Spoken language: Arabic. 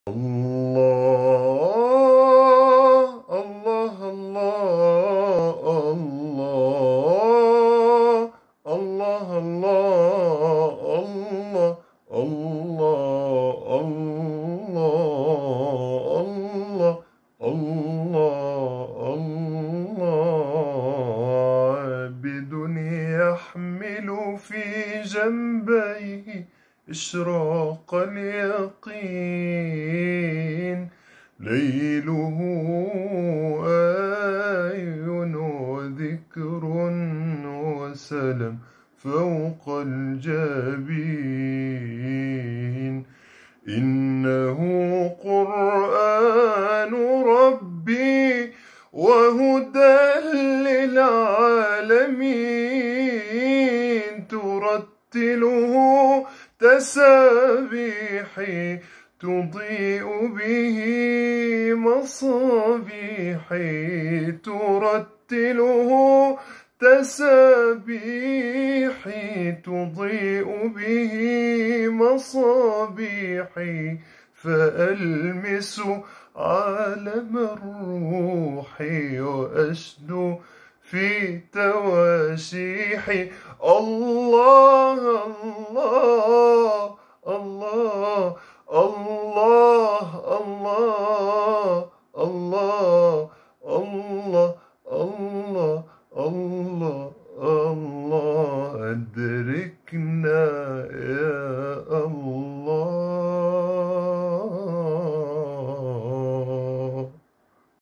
الله الله الله الله الله الله الله الله الله الله عابد يحمل في جنبيه إشراق اليقين، ليله آي وذكر وسلام فوق الجبين. إنه قرآن ربي وهدى للعالمين، ترتله تسابيحي تضيء به مصابيحي، ترتله تسابيحي تضيء به مصابيحي، فألمس عالم الروح وأشدو في تواشيحي. الله الله الله الله الله